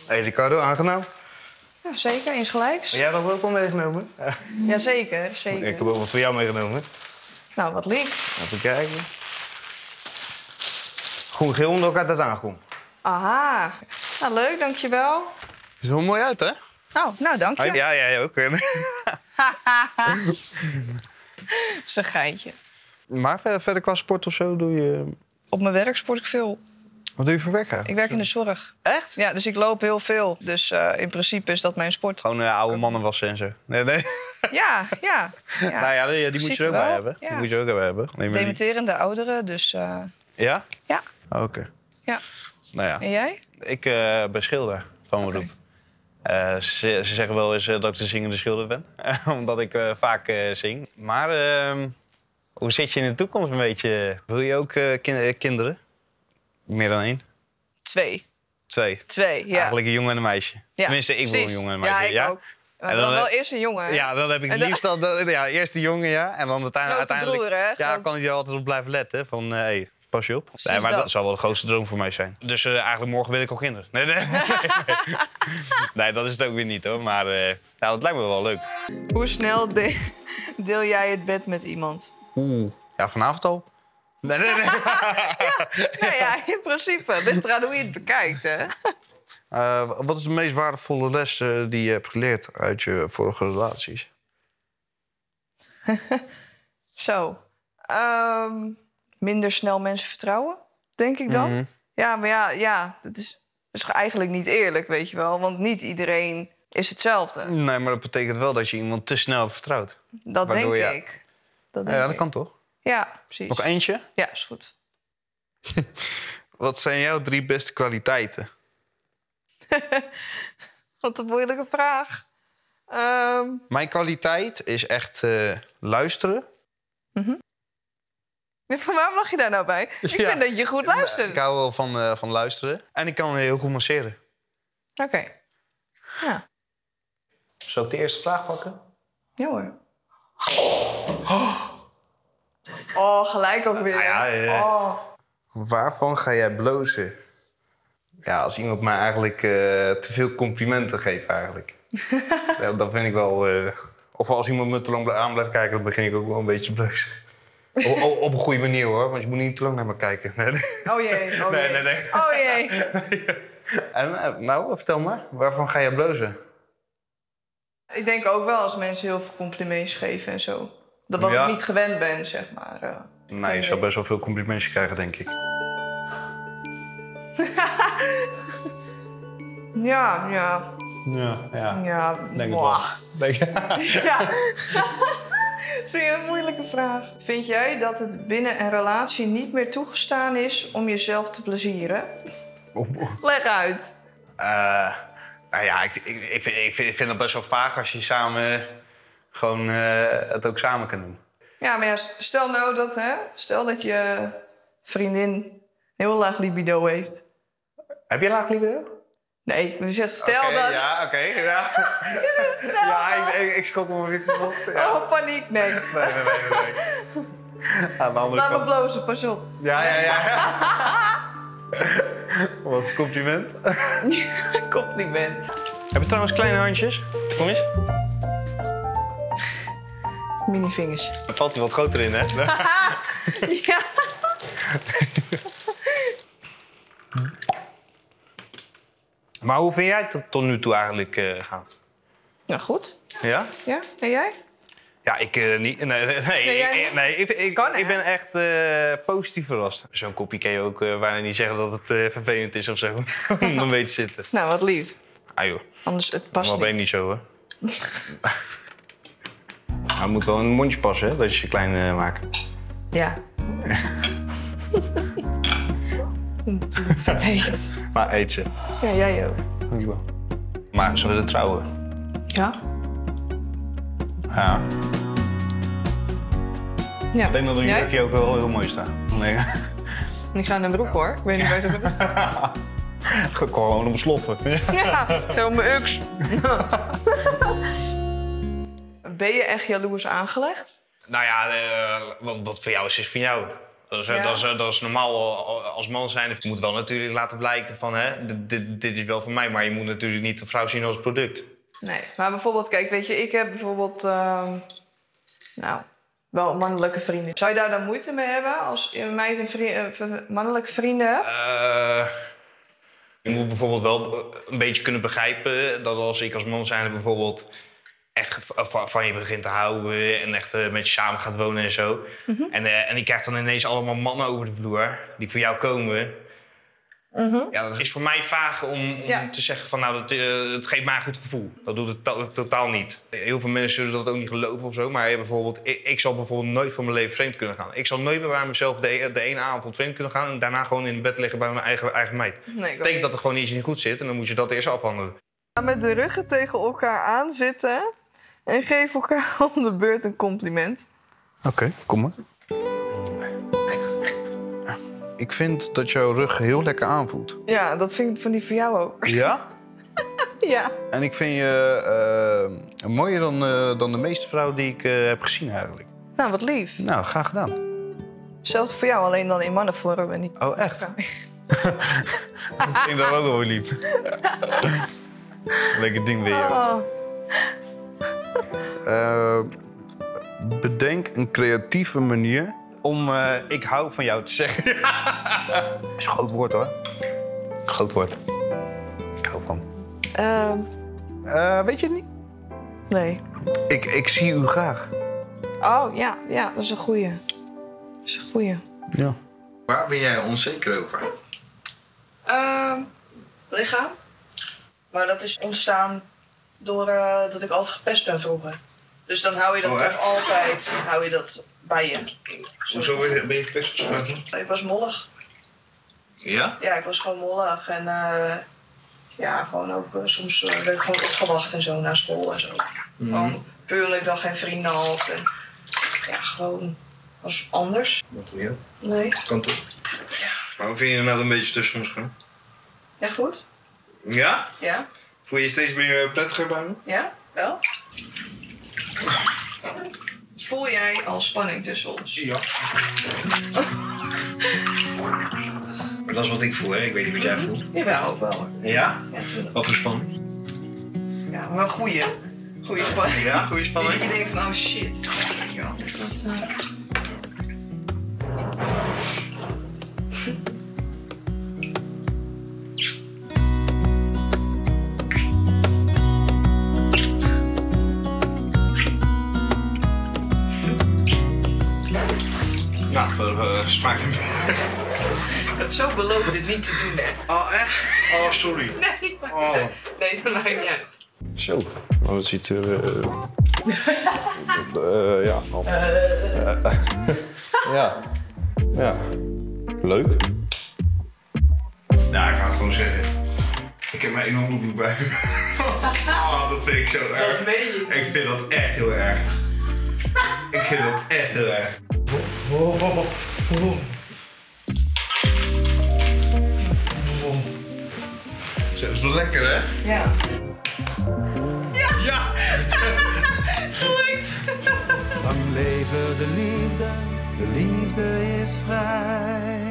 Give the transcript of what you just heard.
Hey Ricardo, aangenaam. Ja, zeker, insgelijks. Ben jij dat ook al meegenomen? Ja, zeker, zeker. Ik heb ook wat voor jou meegenomen. Nou, wat lief. Even kijken. Groen-geel onder elkaar dat aankomt. Aha. Nou, leuk, dankjewel. Ziet er wel mooi uit, hè? Oh, nou, dank je. Ja, jij ook. Dat is een geintje. Maar verder qua sport of zo doe je... Op mijn werk sport ik veel. Wat doe je voor werk eigenlijk? Ik werk in de zorg. Echt? Ja, dus ik loop heel veel. Dus in principe is dat mijn sport. Gewoon oude mannen wassen en zo. Nee. Ja. Nou ja, die moet je er ook bij hebben. Ja. Die moet je ook hebben. Dementerende ouderen, dus... Ja? Ja. Oh, oké. Ja. Nou ja. En jij? Ik ben schilder van mijn beroep. Ze zeggen wel eens dat ik de zingende schilder ben. Omdat ik vaak zing. Maar hoe zit je in de toekomst een beetje? Wil je ook kinderen? Meer dan één? 2. 2? 2, ja. Eigenlijk een jongen en een meisje. Ja, Tenminste, ik wil een jongen en een meisje. Ja, ik ook. Maar En dan dan wel eerst een jongen, hè? Ja, dan heb ik het liefst al... Ja, eerst de jongen, ja. En dan uiteindelijk... broer, hè? Ja, kan ik er altijd op blijven letten. Van, hey, pas je op. Nee, maar dat zou wel de grootste droom voor mij zijn. Dus eigenlijk morgen wil ik al kinderen. Nee, dat is het ook weer niet, hoor. Maar nou, dat lijkt me wel leuk. Hoe snel deel jij het bed met iemand? Ja, vanavond al. Nee. Ja, in principe. Ligt eraan hoe je het bekijkt, hè? Wat is de meest waardevolle les die je hebt geleerd uit je vorige relaties? Zo. Minder snel mensen vertrouwen, denk ik dan. Mhm. Ja, maar ja, dat is eigenlijk niet eerlijk, weet je wel. Want niet iedereen is hetzelfde. Nee, maar dat betekent wel dat je iemand te snel hebt vertrouwd. Dat Waardoor denk je- ik. Dat denk Ja, dat ik. kan toch? Ja, precies. Nog eentje? Ja, is goed. Wat zijn jouw 3 beste kwaliteiten? Wat een moeilijke vraag. Mijn kwaliteit is echt luisteren. Waarom lach je daar nou bij? Ik Ja. vind dat je goed luistert. Ik hou wel van luisteren. En ik kan heel goed masseren. Oké. Ja. Zal ik de eerste vraag pakken? Ja hoor. Oh, gelijk ook weer. Oh. Waarvan ga jij blozen? Ja, als iemand mij eigenlijk te veel complimenten geeft eigenlijk. Ja, dat vind ik wel... Of als iemand me te lang aan blijft kijken, dan begin ik ook wel een beetje te blozen. Op een goede manier hoor, want je moet niet te lang naar me kijken. Oh jee, oh jee. Nee. Oh jee. En nou, vertel maar, waarvan ga jij blozen? Ik denk ook wel als mensen heel veel complimentjes geven en zo. Dat wat Ja. ik niet gewend ben, zeg maar. Nee, je zou best wel veel complimentjes krijgen, denk ik. Ja. Ja, denk het wel. Mwah. Denk Ja. Vind je een moeilijke vraag. Vind jij dat het binnen een relatie niet meer toegestaan is om jezelf te plezieren? Leg uit. Nou ja, ik vind het best wel vaag als je samen gewoon het ook samen kan doen. Ja, maar ja, stel nou dat, hè? Stel dat je vriendin een heel laag libido heeft. Heb je laag libido? Nee, maar je zegt stel dat... Ja, oké. Ja, Stel ja dat. ik schrok me weer kapot. Ja. Oh, paniek, nee. Nee. Aan de andere Laat me kant. blozen, pas op. Ja. Wat is een compliment. Compliment. Heb je trouwens kleine handjes? Kom eens. Minivingers. Dan valt hij wat groter in, hè? Ja. Maar hoe vind jij het tot nu toe eigenlijk gaan? Nou, goed. Ja? Ja, en jij? Ja, ik niet. Nee, ik ben echt positief verrast. Zo'n kopje kan je ook bijna niet zeggen dat het vervelend is of zo. Om een beetje te zitten. Nou, wat lief. Ah joh, Anders, het past maar ben je niet. niet zo, hè? Nou, het moet wel in een mondje passen, hè, dat je ze klein maakt. Ja. Verpeet. Maar eet ze. Ja, jij ook. Dankjewel. Maar ze willen trouwen. Ja? Ja. Ja. Ik denk dat een Jij? jurkje ook wel heel mooi staat. Nee. Ik ga naar mijn broek, hoor. Ik weet niet waar het is. Gewoon om sloffen. Ja, zo mijn uks. Ben je echt jaloers aangelegd? Nou ja, wat voor jou is van jou. Dat is normaal als man zijn. Je moet wel natuurlijk laten blijken van, dit is wel voor mij. Maar je moet natuurlijk niet de vrouw zien als product. Nee, maar bijvoorbeeld, kijk, weet je, ik heb bijvoorbeeld... wel mannelijke vrienden. Zou je daar dan moeite mee hebben als je meid een mannelijke vrienden hebt? Je moet bijvoorbeeld wel een beetje kunnen begrijpen dat als ik als man zijn bijvoorbeeld echt van je begint te houden en echt met je samen gaat wonen en zo. Mm-hmm. En je krijgt dan ineens allemaal mannen over de vloer die voor jou komen. Mm-hmm. Ja, dat is voor mij vaag om te zeggen van het geeft mij een goed gevoel. Dat doet het totaal niet. Heel veel mensen zullen dat ook niet geloven of zo. Maar bijvoorbeeld, ik zal bijvoorbeeld nooit van mijn leven vreemd kunnen gaan. Ik zal nooit meer bij mezelf de ene avond vreemd kunnen gaan en daarna gewoon in bed liggen bij mijn eigen meid. Dat betekent dat er gewoon iets niet goed zit en dan moet je dat eerst afhandelen. Met de ruggen tegen elkaar aan zitten en geef elkaar om de beurt een compliment. Oké, kom maar. Ik vind dat jouw rug heel lekker aanvoelt. Ja, dat vind ik van die voor jou ook. Ja? Ja. En ik vind je mooier dan de meeste vrouwen die ik heb gezien eigenlijk. Nou, wat lief. Nou, graag gedaan. Hetzelfde voor jou, alleen dan in mannenvorm en niet... Oh, echt? Ik vind dat ook wel lief. Lekker ding weer, joh. Bedenk een creatieve manier om ik hou van jou te zeggen. Dat is een groot woord, hoor. Groot woord. Ik hou van. Weet je het niet? Nee. Ik zie u graag. Oh, ja, dat is een goeie. Ja. Waar ben jij onzeker over? Lichaam. Maar dat is ontstaan door dat ik altijd gepest ben vroeger. Dus dan hou je dat toch altijd bij je. Hoezo ben je gepest gesproken? Ik was mollig. Ja? Ja, ik was gewoon mollig. En gewoon ook soms werd ik gewoon opgewacht en zo naar school en zo. Gewoon puur omdat ik dan geen vrienden had. En gewoon was anders. Wat doe je? Nee. Kan toch? Ja. Maar hoe vind je er nou een beetje tussen misschien? Ja, goed. Ja? Ja. Voel je je steeds meer prettiger bij me? Ja, wel. Voel jij al spanning tussen ons? Ja. Maar dat is wat ik voel, hè? Ik weet niet wat jij voelt. Jawel, ook wel hoor. Ja? Ja, wat voor spanning? Ja, wel goeie spanning. Ja, goede spanning. Je denkt van, oh shit. Ja, dat... Nou, smaakt hem. Ik had zo beloofd dit niet te doen, hè. Oh, echt? Oh, sorry. Nee, dat maakt niet uit. Zo, oh, het ziet er... ja. Ja. Leuk. Nou, ik ga het gewoon zeggen. Ik heb mijn één onderbroek bij me. Oh, dat vind ik zo erg. Dat weet je. Ik vind dat echt heel erg. Ik vind dat echt heel erg. Zo, dat is wel lekker, hè? Ja. Ja! Gelukt! Lang leven de liefde is vrij.